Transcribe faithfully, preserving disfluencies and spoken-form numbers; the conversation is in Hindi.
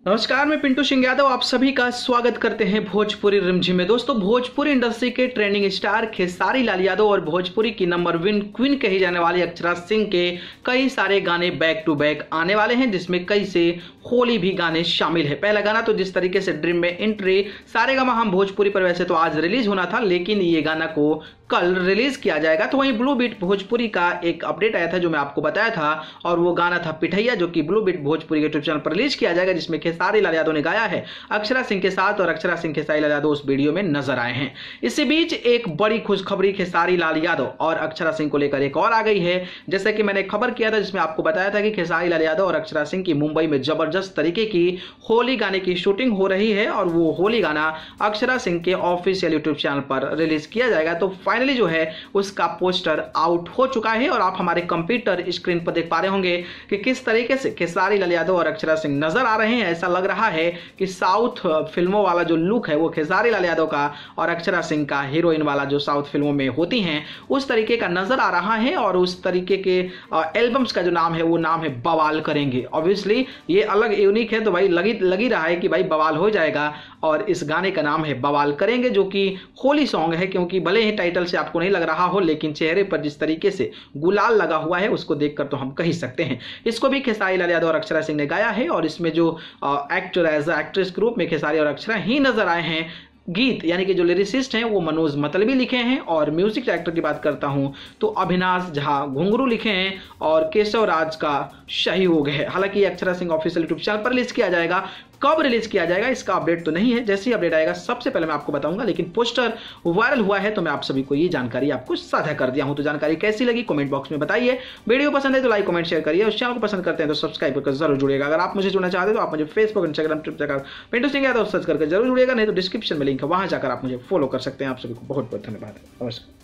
नमस्कार, मैं पिंटू सिंह यादव आप सभी का स्वागत करते हैं भोजपुरी रिमझिम में। दोस्तों, भोजपुरी इंडस्ट्री के ट्रेंडिंग स्टार खेसारी लाल यादव और भोजपुरी की नंबर वन क्वीन कही जाने वाली अक्षरा सिंह के कई सारे गाने बैक टू बैक आने वाले हैं, जिसमें कई से होली भी गाने शामिल है। पहला गाना तो जिस तरीके से ड्रीम में एंट्री सारेगामा हम भोजपुरी पर वैसे तो आज रिलीज होना था, लेकिन ये गाना को कल रिलीज किया जाएगा। तो वहीं ब्लू बीट भोजपुरी का एक अपडेट आया था जो मैं आपको बताया था, और वो गाना था पिठैया, जो कि ब्लू बीट भोजपुरी के यूट्यूब चैनल पर रिलीज किया जाएगा, जिसमें खेसारी लाल यादव ने गाया है अक्षरा सिंह के साथ, और अक्षरा सिंह खेसारी लाल यादव उस वीडियो में नजर आए हैं। इसी बीच एक बड़ी खुशखबरी खेसारी लाल यादव और अक्षरा सिंह को लेकर एक और आ गई है। जैसे कि मैंने खबर किया था जिसमें आपको बताया था कि खेसारी लाल यादव और अक्षरा सिंह की मुंबई में जबरदस्त तरीके की होली गाने की शूटिंग हो रही है, और वो होली गाना अक्षरा सिंह के ऑफिशियल यूट्यूब चैनल पर रिलीज किया जाएगा। तो फाइनली जो है उसका पोस्टर आउट हो चुका है, और आप हमारे कंप्यूटर स्क्रीन पर देख पा रहे होंगे कि किस तरीके से खेसारी लाल यादव और अक्षरा सिंह नजर आ रहे हैं। ऐसा लग रहा है कि साउथ फिल्मों वाला जो लुक है वो खेसारी लाल यादव का और अक्षरा सिंह का हीरोइन वाला जो साउथ फिल्मों में होती हैं उस तरीके का नजर आ रहा है। और उस तरीके के एल्बम्स का जो नाम है वो नाम है बवाल करेंगे। ऑब्वियसली ये अलग यूनिक है, तो भाई लगी लगी रहा है कि भाई बवाल हो जाएगा, और इस गाने का नाम है बवाल करेंगे, जो कि होली सॉन्ग है। क्योंकि भले ही टाइटल से आपको नहीं लग रहा हो, लेकिन चेहरे पर जिस तरीके से गुलाल लगा हुआ है उसको देखकर तो हम कह ही सकते हैं। इसको भी खेसारी लाल यादव और अक्षरा सिंह ने गाया है, और इसमें जो एक्टर एज एक्ट्रेस ग्रुप में खेसारी और अक्षरा ही नजर आए हैं। गीत यानी कि जो लिरिसिस्ट हैं वो मनोज मतलबी लिखे हैं, और म्यूजिक डायरेक्टर की बात करता हूं तो अविनाश झा घुंघरू लिखे हैं, और केशव राज का सहयोग है। हालांकि Akshara Singh official YouTube channel पर रिलीज किया जाएगा। कब रिलीज किया जाएगा इसका अपडेट तो नहीं है, जैसे ही अपडेट आएगा सबसे पहले मैं आपको बताऊंगा। लेकिन पोस्टर वायरल हुआ है तो मैं आप सभी को ये जानकारी आपको साझा कर दिया हूं। तो जानकारी कैसी लगी कमेंट बॉक्स में बताइए। वीडियो पसंद है तो लाइक कमेंट शेयर करिए, उस चैनल को पसंद करते हैं तो सब्सक्राइब करके जरूर जुड़िएगा। अगर आप मुझे जुड़ना चाहते हैं तो आप मुझे फेसबुक इंस्टाग्राम ट्विटर पर पिंटू सिंह यादव सर्च करके जरूर जुड़िएगा, नहीं तो डिस्क्रिप्शन में लिंक है, वहां जाकर आप मुझे फॉलो कर सकते हैं। आप सभी को बहुत बहुत धन्यवाद। नमस्कार।